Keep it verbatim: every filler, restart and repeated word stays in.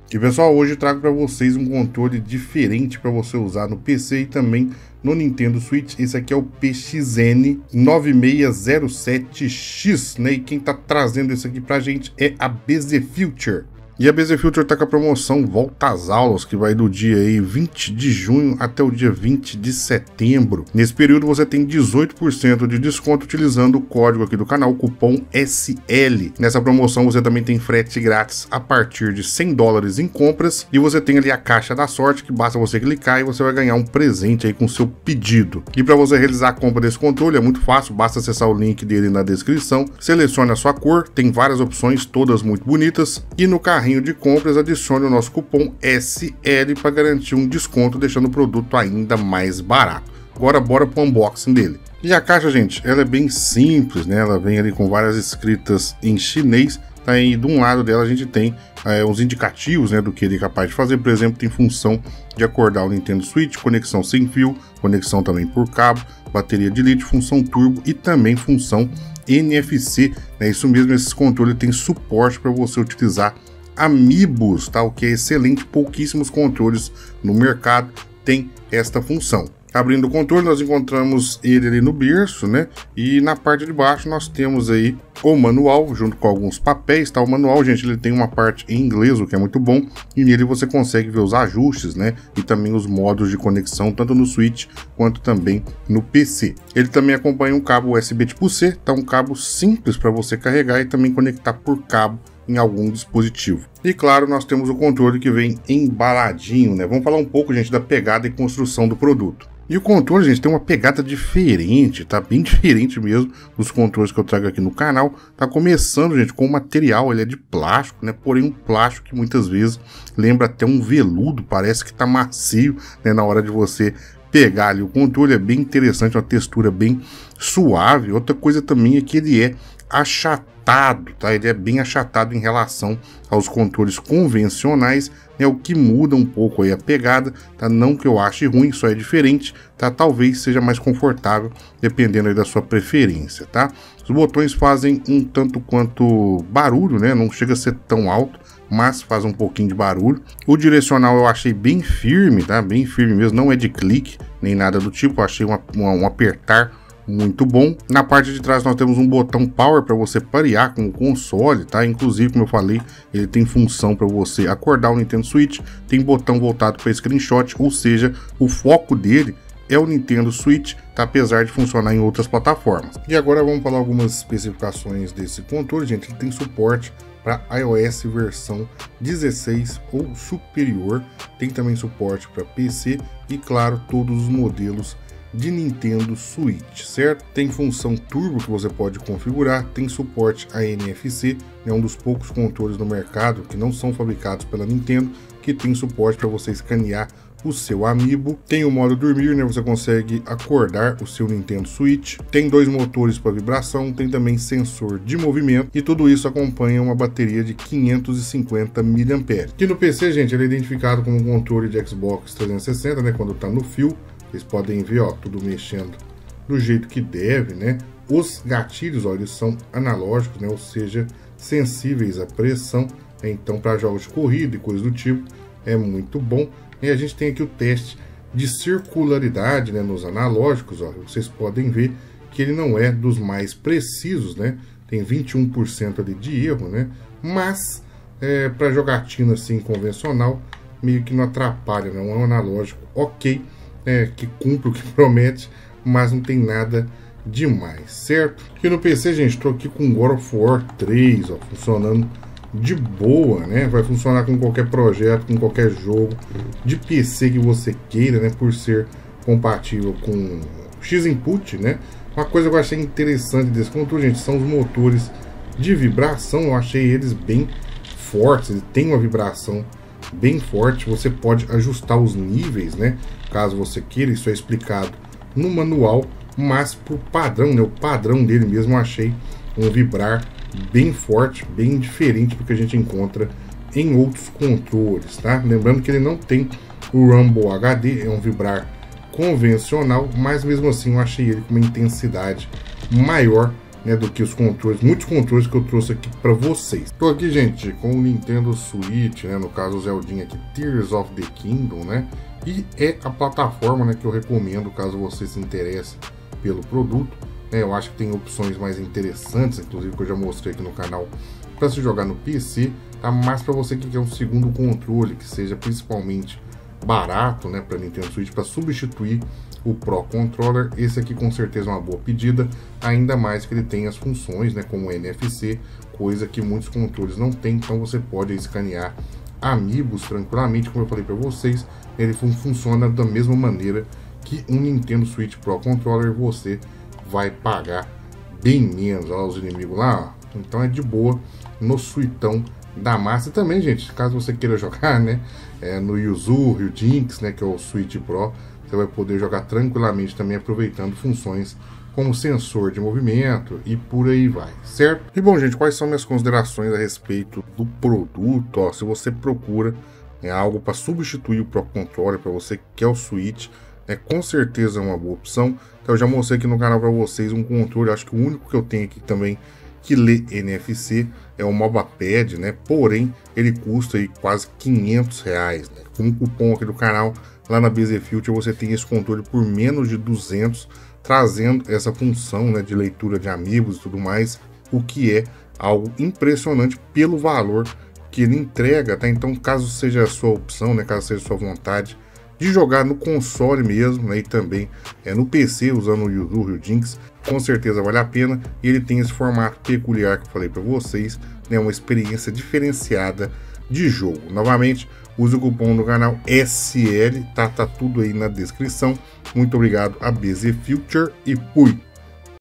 E pessoal, hoje eu trago para vocês um controle diferente para você usar no P C e também no Nintendo Switch. Esse aqui é o P X N nove seis zero sete X, né? E quem tá trazendo isso aqui pra gente é a B Z Future. E a B Z Future tá com a promoção Volta às Aulas, que vai do dia aí vinte de junho até o dia vinte de setembro. Nesse período você tem dezoito por cento de desconto utilizando o código aqui do canal, o cupom S L. Nessa promoção você também tem frete grátis a partir de cem dólares em compras, e você tem ali a caixa da sorte, que basta você clicar e você vai ganhar um presente aí com o seu pedido. E para você realizar a compra desse controle é muito fácil, basta acessar o link dele na descrição, selecione a sua cor, tem várias opções, todas muito bonitas, e no carrinho de compras adicione o nosso cupom S L para garantir um desconto, deixando o produto ainda mais barato. Agora bora pro unboxing dele. E a caixa, gente, ela é bem simples, né? Ela vem ali com várias escritas em chinês. Tá? E de um lado dela a gente tem é, uns indicativos, né, do que ele é capaz de fazer. Por exemplo, tem função de acordar o Nintendo Switch, conexão sem fio, conexão também por cabo, bateria de lítio, função turbo e também função N F C. É isso mesmo, esse controle tem suporte para você utilizar Amiibos, tá? O que é excelente, pouquíssimos controles no mercado tem esta função. Abrindo o controle, nós encontramos ele ali no berço, né? E na parte de baixo nós temos aí o manual, junto com alguns papéis, tá? O manual, gente, ele tem uma parte em inglês, o que é muito bom, e nele você consegue ver os ajustes, né? E também os modos de conexão, tanto no Switch quanto também no P C. Ele também acompanha um cabo U S B tipo C, tá? Um cabo simples para você carregar e também conectar por cabo em algum dispositivo. E claro, nós temos o controle que vem embaladinho, né? Vamos falar um pouco, gente, da pegada e construção do produto. E o controle, gente, tem uma pegada diferente, tá? Bem diferente mesmo dos controles que eu trago aqui no canal. Tá começando, gente, com o material, ele é de plástico, né? Porém, um plástico que muitas vezes lembra até um veludo, parece que tá macio, né? Na hora de você pegar ali o controle, é bem interessante, uma textura bem suave. Outra coisa também é que ele é achatado, tá? Ele é bem achatado em relação aos controles convencionais, né? O que muda um pouco aí a pegada, tá? Não que eu ache ruim, só é diferente, tá? Talvez seja mais confortável, dependendo aí da sua preferência, tá? Os botões fazem um tanto quanto barulho, né? Não chega a ser tão alto, mas faz um pouquinho de barulho. O direcional eu achei bem firme, tá? Bem firme mesmo, não é de clique, nem nada do tipo, eu achei uma, uma, um apertar muito bom. Na parte de trás nós temos um botão power para você parear com o console, tá? Inclusive, como eu falei, ele tem função para você acordar o Nintendo Switch, tem botão voltado para screenshot, ou seja, o foco dele é o Nintendo Switch, tá? Apesar de funcionar em outras plataformas. E agora vamos falar algumas especificações desse controle, gente. Ele tem suporte para iOS versão dezesseis ou superior, tem também suporte para P C e, claro, todos os modelos de Nintendo Switch, certo? Tem função turbo que você pode configurar, tem suporte a N F C, é um dos poucos controles no mercado que não são fabricados pela Nintendo, que tem suporte para você escanear o seu Amiibo. Tem o modo dormir, né? Você consegue acordar o seu Nintendo Switch. Tem dois motores para vibração, tem também sensor de movimento e tudo isso acompanha uma bateria de quinhentos e cinquenta miliampères-hora. Aqui no P C, gente, ele é identificado como um controle de Xbox trezentos e sessenta, né? Quando está no fio. Vocês podem ver, ó, tudo mexendo do jeito que deve, né? Os gatilhos, ó, eles são analógicos, né? Ou seja, sensíveis à pressão. Então, para jogos de corrida e coisas do tipo, é muito bom. E a gente tem aqui o teste de circularidade, né? Nos analógicos, ó. Vocês podem ver que ele não é dos mais precisos, né? Tem vinte e um por cento ali de erro, né? Mas, é, para jogatina assim convencional, meio que não atrapalha, não. É um analógico ok. É, que cumpre o que promete, mas não tem nada demais, certo? Aqui no P C, gente, estou aqui com God of War três, ó, funcionando de boa, né? Vai funcionar com qualquer projeto, com qualquer jogo de P C que você queira, né? Por ser compatível com X-Input, né? Uma coisa que eu achei interessante desse controle, gente, são os motores de vibração. Eu achei eles bem fortes, ele tem uma vibração bem forte. Você pode ajustar os níveis, né? Caso você queira, isso é explicado no manual, mas por padrão, né? O padrão dele mesmo eu achei um vibrar bem forte, bem diferente do que a gente encontra em outros controles, tá? Lembrando que ele não tem o Rumble H D, é um vibrar convencional, mas mesmo assim eu achei ele com uma intensidade maior né, do que os controles, muitos controles que eu trouxe aqui para vocês. Estou aqui, gente, com o Nintendo Switch, né, no caso o Zeldinha aqui, Tears of the Kingdom, né, e é a plataforma, né, que eu recomendo caso você se interesse pelo produto. É, eu acho que tem opções mais interessantes, inclusive que eu já mostrei aqui no canal, para se jogar no P C, tá? Mas para você que quer um segundo controle, que seja principalmente barato, né, para Nintendo Switch, para substituir o Pro Controller, esse aqui com certeza é uma boa pedida, ainda mais que ele tem as funções, né, como N F C, coisa que muitos controles não tem, então você pode escanear amiibos tranquilamente, como eu falei para vocês, ele fun funciona da mesma maneira que um Nintendo Switch Pro Controller, você vai pagar bem menos. Olha os inimigos lá, ó. Então é de boa no suitão da massa. E também, gente, caso você queira jogar, né, é, no Yuzu, Ryu Jinx, né, que é o Switch Pro, você vai poder jogar tranquilamente também, aproveitando funções como sensor de movimento e por aí vai, certo? E bom, gente, quais são minhas considerações a respeito do produto? Ó, se você procura, né, algo para substituir o Pro Controller, para você que quer o Switch, é, com certeza é uma boa opção. Então eu já mostrei aqui no canal para vocês um controle, acho que o único que eu tenho aqui também que lê N F C é o Mobapad, né? Porém, ele custa aí quase quinhentos reais, né? Com um cupom aqui do canal, lá na B Z Future, você tem esse controle por menos de duzentos, trazendo essa função, né, de leitura de amiibos e tudo mais, o que é algo impressionante pelo valor que ele entrega, tá? Então, caso seja a sua opção, né, caso seja a sua vontade de jogar no console mesmo, né, e também é, no P C usando o Yuzu, Ryu Jinx, com certeza vale a pena. E ele tem esse formato peculiar que eu falei para vocês, né, uma experiência diferenciada de jogo. Novamente, use o cupom do canal S L, tá, tá tudo aí na descrição. Muito obrigado a B Z Future e fui!